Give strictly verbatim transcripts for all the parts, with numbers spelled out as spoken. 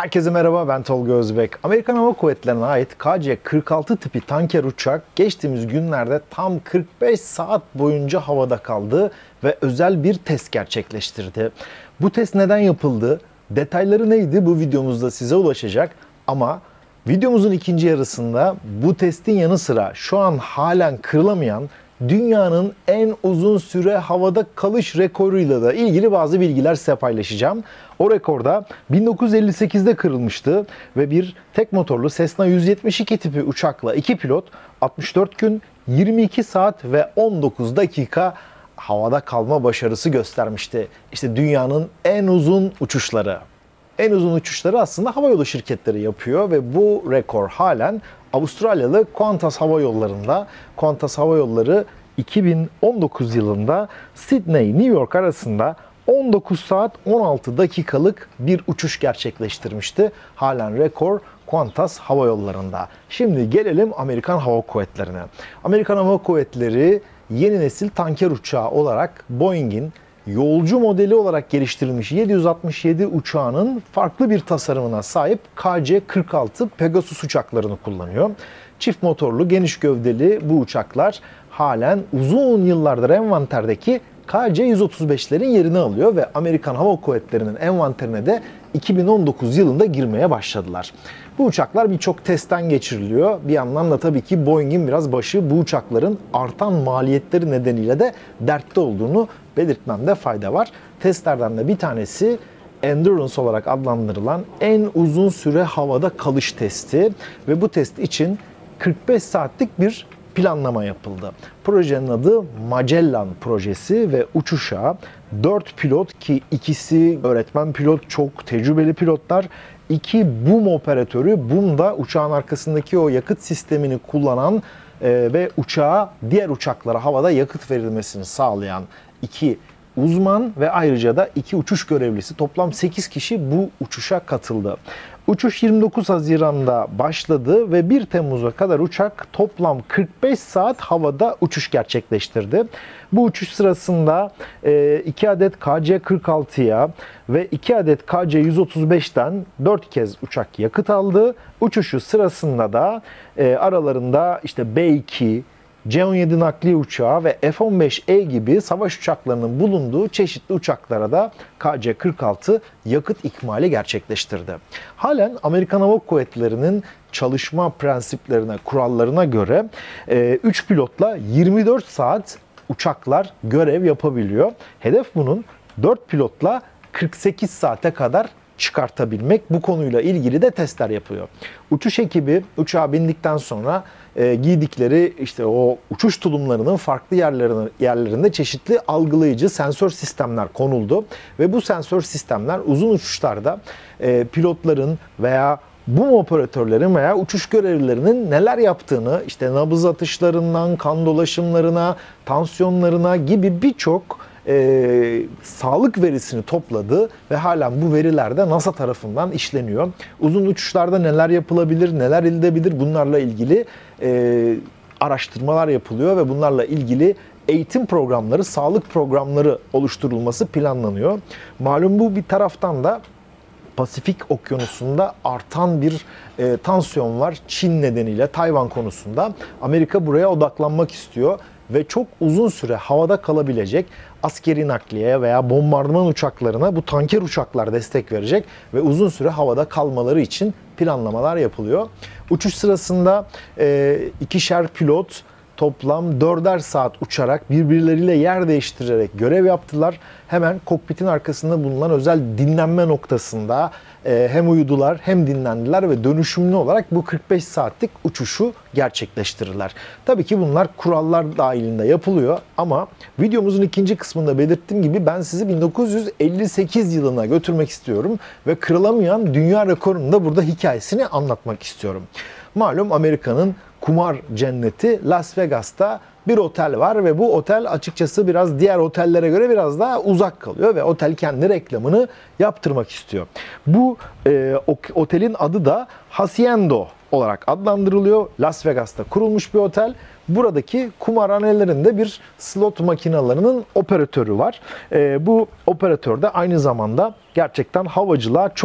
Herkese merhaba, ben Tolga Özbek. Amerikan Hava Kuvvetleri'ne ait K C kırk altı tipi tanker uçak geçtiğimiz günlerde tam kırk beş saat boyunca havada kaldı ve özel bir test gerçekleştirdi. Bu test neden yapıldı? Detayları neydi? Bu videomuzda size ulaşacak. Ama videomuzun ikinci yarısında bu testin yanı sıra şu an halen kırılamayan dünyanın en uzun süre havada kalış rekoruyla da ilgili bazı bilgiler size paylaşacağım. O rekorda bin dokuz yüz elli sekizde kırılmıştı ve bir tek motorlu Cessna yüz yetmiş iki tipi uçakla iki pilot altmış dört gün, yirmi iki saat ve on dokuz dakika havada kalma başarısı göstermişti. İşte dünyanın en uzun uçuşları. En uzun uçuşları aslında havayolu şirketleri yapıyor ve bu rekor halen Avustralyalı Qantas Hava Yolları'nda. Qantas Hava Yolları iki bin on dokuz yılında Sydney-New York arasında on dokuz saat on altı dakikalık bir uçuş gerçekleştirmişti. Halen rekor Qantas Hava Yolları'nda. Şimdi gelelim Amerikan Hava Kuvvetleri'ne. Amerikan Hava Kuvvetleri yeni nesil tanker uçağı olarak Boeing'in yolcu modeli olarak geliştirilmiş yedi yüz altmış yedi uçağının farklı bir tasarımına sahip K C kırk altı Pegasus uçaklarını kullanıyor. Çift motorlu, geniş gövdeli bu uçaklar halen uzun yıllardır envanterdeki K C yüz otuz beşlerin yerini alıyor ve Amerikan Hava Kuvvetleri'nin envanterine de iki bin on dokuz yılında girmeye başladılar. Bu uçaklar birçok testten geçiriliyor. Bir yandan da tabii ki Boeing'in biraz başı bu uçakların artan maliyetleri nedeniyle de dertte olduğunu belirtmemde fayda var. Testlerden de bir tanesi Endurance olarak adlandırılan en uzun süre havada kalış testi ve bu test için kırk beş saatlik bir planlama yapıldı. Projenin adı Magellan projesi ve uçuşa dört pilot, ki ikisi öğretmen pilot, çok tecrübeli pilotlar, iki boom operatörü, boom da uçağın arkasındaki o yakıt sistemini kullanan e, ve uçağa diğer uçaklara havada yakıt verilmesini sağlayan iki uzman ve ayrıca da iki uçuş görevlisi, toplam sekiz kişi bu uçuşa katıldı. Uçuş yirmi dokuz Haziran'da başladı ve bir Temmuz'a kadar uçak toplam kırk beş saat havada uçuş gerçekleştirdi. Bu uçuş sırasında iki adet K C kırk altıya ve iki adet K C yüz otuz beşten dört kez uçak yakıt aldı. Uçuşu sırasında da aralarında işte B iki, C on yedi nakliye uçağı ve F on beş E gibi savaş uçaklarının bulunduğu çeşitli uçaklara da K C kırk altı yakıt ikmali gerçekleştirdi. Halen Amerikan Hava Kuvvetleri'nin çalışma prensiplerine, kurallarına göre üç pilotla yirmi dört saat uçaklar görev yapabiliyor. Hedef bunun dört pilotla kırk sekiz saate kadar çıkartabilmek. Bu konuyla ilgili de testler yapıyor. Uçuş ekibi uçağa bindikten sonra e, giydikleri işte o uçuş tulumlarının farklı yerlerine, yerlerinde çeşitli algılayıcı sensör sistemler konuldu ve bu sensör sistemler uzun uçuşlarda e, pilotların veya boom operatörlerin veya uçuş görevlilerinin neler yaptığını, işte nabız atışlarından kan dolaşımlarına, tansiyonlarına gibi birçok E, sağlık verisini topladı ve halen bu veriler de NASA tarafından işleniyor. Uzun uçuşlarda neler yapılabilir, neler edilebilir, bunlarla ilgili e, araştırmalar yapılıyor ve bunlarla ilgili eğitim programları, sağlık programları oluşturulması planlanıyor. Malum bu bir taraftan da Pasifik Okyanusu'nda artan bir e, tansiyon var Çin nedeniyle Tayvan konusunda. Amerika buraya odaklanmak istiyor ve çok uzun süre havada kalabilecek askeri nakliye veya bombardıman uçaklarına bu tanker uçaklar destek verecek ve uzun süre havada kalmaları için planlamalar yapılıyor. Uçuş sırasında e, ikişer pilot toplam dörder saat uçarak birbirleriyle yer değiştirerek görev yaptılar. Hemen kokpitin arkasında bulunan özel dinlenme noktasında e, hem uyudular hem dinlendiler ve dönüşümlü olarak bu kırk beş saatlik uçuşu gerçekleştirirler. Tabii ki bunlar kurallar dahilinde yapılıyor ama videomuzun ikinci kısmında belirttiğim gibi ben sizi bin dokuz yüz elli sekiz yılına götürmek istiyorum ve kırılamayan dünya rekorunun da burada hikayesini anlatmak istiyorum. Malum Amerika'nın kumar cenneti Las Vegas'ta bir otel var ve bu otel açıkçası biraz diğer otellere göre biraz daha uzak kalıyor ve otel kendi reklamını yaptırmak istiyor. Bu e, otelin adı da Hacienda olarak adlandırılıyor. Las Vegas'ta kurulmuş bir otel. Buradaki kumarhanelerinde bir slot makinalarının operatörü var. E, bu operatör de aynı zamanda gerçekten havacılığa çok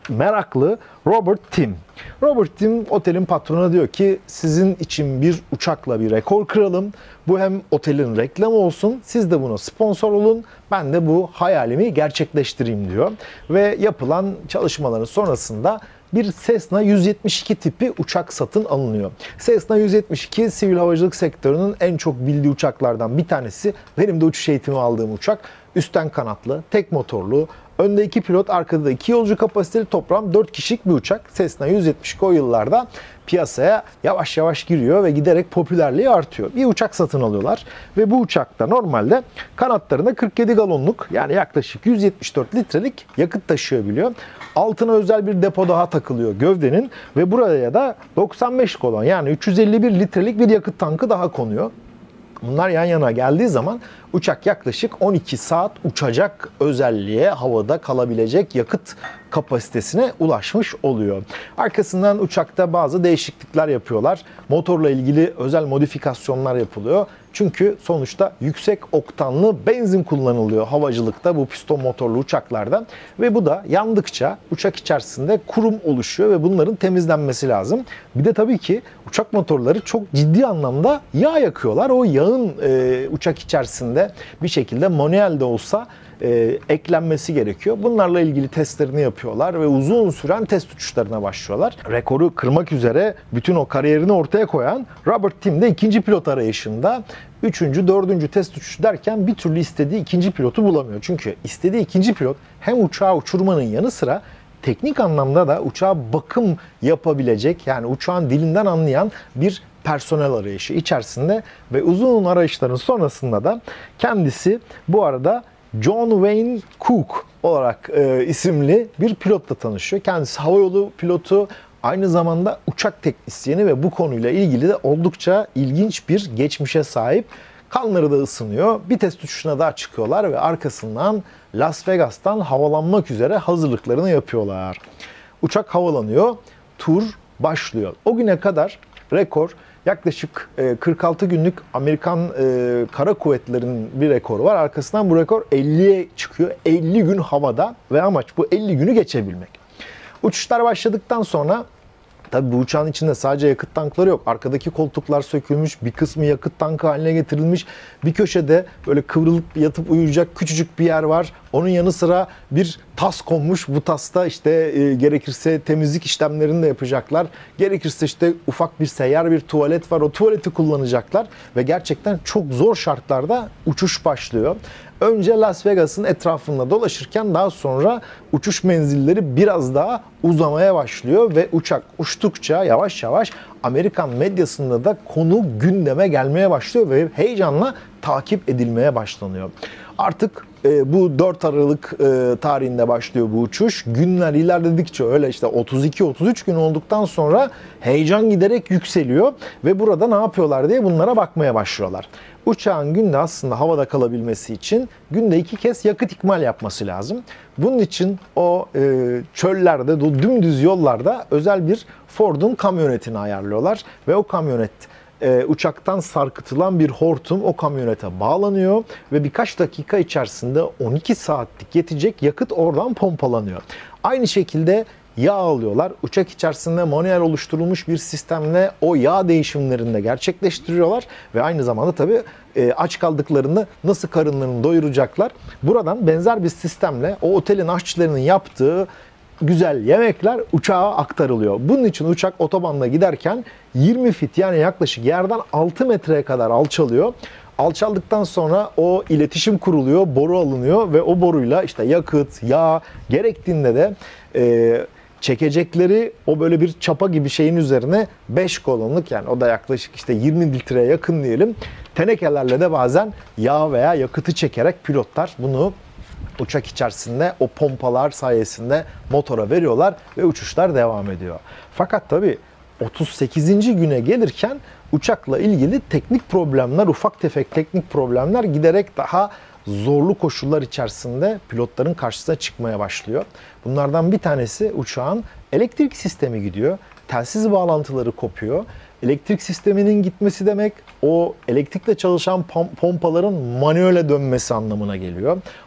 meraklı Robert Tim. Robert Tim otelin patronu, diyor ki sizin için bir uçakla bir rekor kıralım. Bu hem otelin reklamı olsun, siz de buna sponsor olun. Ben de bu hayalimi gerçekleştireyim diyor. Ve yapılan çalışmaların sonrasında bir Cessna yüz yetmiş iki tipi uçak satın alınıyor. Cessna yüz yetmiş iki sivil havacılık sektörünün en çok bildiği uçaklardan bir tanesi. Benim de uçuş eğitimi aldığım uçak. Üstten kanatlı, tek motorlu, önde iki pilot, arkada da iki yolcu kapasiteli, toplam dört kişilik bir uçak. Cessna yüz yetmiş iki o yıllarda piyasaya yavaş yavaş giriyor ve giderek popülerliği artıyor. Bir uçak satın alıyorlar ve bu uçakta normalde kanatlarında kırk yedi galonluk, yani yaklaşık yüz yetmiş dört litrelik yakıt taşıyabiliyor. Altına özel bir depo daha takılıyor gövdenin ve buraya da doksan beş galon, yani üç yüz elli bir litrelik bir yakıt tankı daha konuyor. Bunlar yan yana geldiği zaman uçak yaklaşık on iki saat uçacak özelliğe, havada kalabilecek yakıt kapasitesine ulaşmış oluyor. Arkasından uçakta bazı değişiklikler yapıyorlar. Motorla ilgili özel modifikasyonlar yapılıyor. Çünkü sonuçta yüksek oktanlı benzin kullanılıyor havacılıkta bu piston motorlu uçaklarda. Ve bu da yandıkça uçak içerisinde kurum oluşuyor ve bunların temizlenmesi lazım. Bir de tabii ki uçak motorları çok ciddi anlamda yağ yakıyorlar. O yağın e, uçak içerisinde bir şekilde manuel de olsa e, eklenmesi gerekiyor. Bunlarla ilgili testlerini yapıyorlar ve uzun süren test uçuşlarına başlıyorlar. Rekoru kırmak üzere bütün o kariyerini ortaya koyan Robert Tim de ikinci pilot arayışında. Üçüncü, dördüncü test uçuşu derken bir türlü istediği ikinci pilotu bulamıyor. Çünkü istediği ikinci pilot hem uçağı uçurmanın yanı sıra teknik anlamda da uçağa bakım yapabilecek, yani uçağın dilinden anlayan bir personel arayışı içerisinde ve uzun arayışların sonrasında da kendisi bu arada John Wayne Cook olarak e, isimli bir pilotla tanışıyor. Kendisi havayolu pilotu, aynı zamanda uçak teknisyeni ve bu konuyla ilgili de oldukça ilginç bir geçmişe sahip. Kanları da ısınıyor. Bir test uçuşuna daha çıkıyorlar ve arkasından Las Vegas'tan havalanmak üzere hazırlıklarını yapıyorlar. Uçak havalanıyor, tur başlıyor. O güne kadar rekor yaklaşık kırk altı günlük Amerikan Kara Kuvvetleri'nin bir rekoru var. Arkasından bu rekor elliye çıkıyor. elli gün havada ve amaç bu elli günü geçebilmek. Uçuşlar başladıktan sonra tabii bu uçağın içinde sadece yakıt tankları yok. Arkadaki koltuklar sökülmüş, bir kısmı yakıt tankı haline getirilmiş. Bir köşede böyle kıvrılıp yatıp uyuyacak küçücük bir yer var. Onun yanı sıra bir tas konmuş. Bu tasta işte e, gerekirse temizlik işlemlerini de yapacaklar. Gerekirse işte ufak bir seyyar bir tuvalet var. O tuvaleti kullanacaklar ve gerçekten çok zor şartlarda uçuş başlıyor. Önce Las Vegas'ın etrafında dolaşırken daha sonra uçuş menzilleri biraz daha uzamaya başlıyor ve uçak uçtukça yavaş yavaş Amerikan medyasında da konu gündeme gelmeye başlıyor ve heyecanla takip edilmeye başlanıyor. Artık e, bu dört Aralık e, tarihinde başlıyor bu uçuş. Günler ilerledikçe öyle işte otuz iki otuz üç gün olduktan sonra heyecan giderek yükseliyor ve burada ne yapıyorlar diye bunlara bakmaya başlıyorlar. Uçağın günde aslında havada kalabilmesi için günde iki kez yakıt ikmal yapması lazım. Bunun için o e, çöllerde, o dümdüz yollarda özel bir Ford'un kamyonetini ayarlıyorlar ve o kamyonet e, uçaktan sarkıtılan bir hortum o kamyonete bağlanıyor ve birkaç dakika içerisinde on iki saatlik yetecek yakıt oradan pompalanıyor. Aynı şekilde yağ alıyorlar. Uçak içerisinde manuel oluşturulmuş bir sistemle o yağ değişimlerini de gerçekleştiriyorlar ve aynı zamanda tabii e, aç kaldıklarında nasıl karınlarını doyuracaklar. Buradan benzer bir sistemle o otelin aşçılarının yaptığı güzel yemekler uçağa aktarılıyor. Bunun için uçak otobanda giderken yirmi fit, yani yaklaşık yerden altı metreye kadar alçalıyor. Alçaldıktan sonra o iletişim kuruluyor, boru alınıyor ve o boruyla işte yakıt, yağ, gerektiğinde de e, çekecekleri o böyle bir çapa gibi şeyin üzerine beş kolonluk, yani o da yaklaşık işte yirmi litreye yakın diyelim, tenekelerle de bazen yağ veya yakıtı çekerek pilotlar bunu uçak içerisinde o pompalar sayesinde motora veriyorlar ve uçuşlar devam ediyor. Fakat tabii otuz sekizinci güne gelirken uçakla ilgili teknik problemler, ufak tefek teknik problemler giderek daha zorlu koşullar içerisinde pilotların karşısına çıkmaya başlıyor. Bunlardan bir tanesi uçağın elektrik sistemi gidiyor. Telsiz bağlantıları kopuyor. Elektrik sisteminin gitmesi demek o elektrikle çalışan pompaların manuele dönmesi anlamına geliyor.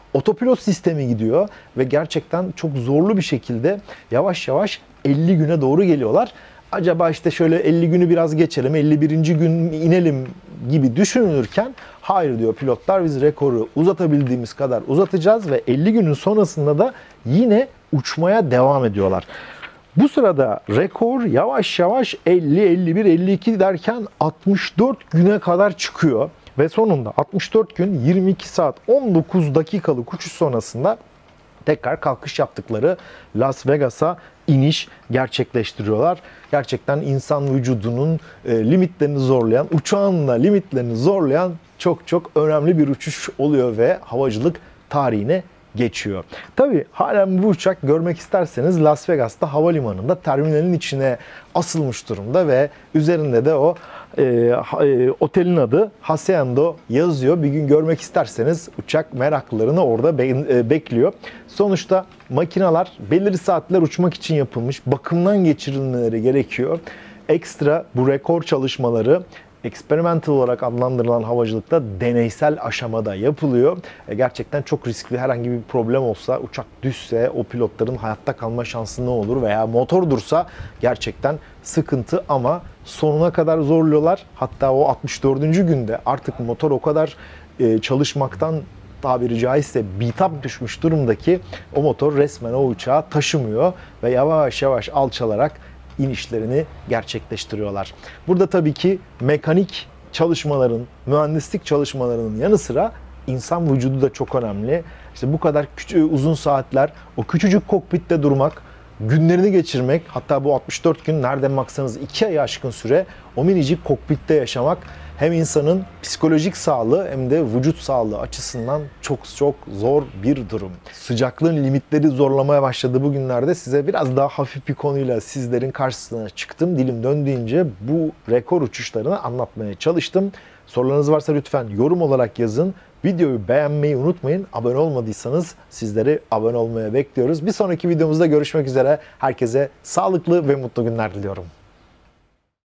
Otopilot sistemi gidiyor ve gerçekten çok zorlu bir şekilde yavaş yavaş elli güne doğru geliyorlar. Acaba işte şöyle elli günü biraz geçelim, elli birinci gün inelim gibi düşünülürken hayır diyor pilotlar, biz rekoru uzatabildiğimiz kadar uzatacağız ve elli günün sonrasında da yine uçmaya devam ediyorlar. Bu sırada rekor yavaş yavaş elli, elli bir, elli iki derken altmış dört güne kadar çıkıyor. Ve sonunda altmış dört gün yirmi iki saat on dokuz dakikalık uçuş sonrasında tekrar kalkış yaptıkları Las Vegas'a iniş gerçekleştiriyorlar. Gerçekten insan vücudunun limitlerini zorlayan, uçağın da limitlerini zorlayan çok çok önemli bir uçuş oluyor ve havacılık tarihine geçiyor. Tabii halen bu uçak görmek isterseniz Las Vegas'ta havalimanında terminalin içine asılmış durumda ve üzerinde de o e, e, otelin adı Hacienda yazıyor. Bir gün görmek isterseniz uçak meraklılarını orada be e, bekliyor. Sonuçta makineler belirli saatler uçmak için yapılmış, bakımdan geçirilmeleri gerekiyor. Ekstra bu rekor çalışmaları experimental olarak adlandırılan havacılıkta deneysel aşamada yapılıyor. E gerçekten çok riskli, herhangi bir problem olsa, uçak düşse o pilotların hayatta kalma şansı ne olur veya motor dursa gerçekten sıkıntı ama sonuna kadar zorluyorlar. Hatta o altmış dördüncü günde artık motor o kadar e, çalışmaktan tabiri caizse bitap düşmüş durumdaki o motor resmen o uçağı taşımıyor ve yavaş yavaş alçalarak inişlerini gerçekleştiriyorlar. Burada tabii ki mekanik çalışmaların, mühendislik çalışmalarının yanı sıra insan vücudu da çok önemli. İşte bu kadar küçük, uzun saatler o küçücük kokpitte durmak, günlerini geçirmek, hatta bu altmış dört gün nereden baksanız iki aya aşkın süre o minicik kokpitte yaşamak hem insanın psikolojik sağlığı hem de vücut sağlığı açısından çok çok zor bir durum. Sıcaklığın limitleri zorlamaya başladı bugünlerde. Size biraz daha hafif bir konuyla sizlerin karşısına çıktım. Dilim döndüğünce bu rekor uçuşlarını anlatmaya çalıştım. Sorularınız varsa lütfen yorum olarak yazın. Videoyu beğenmeyi unutmayın. Abone olmadıysanız sizleri abone olmaya bekliyoruz. Bir sonraki videomuzda görüşmek üzere. Herkese sağlıklı ve mutlu günler diliyorum.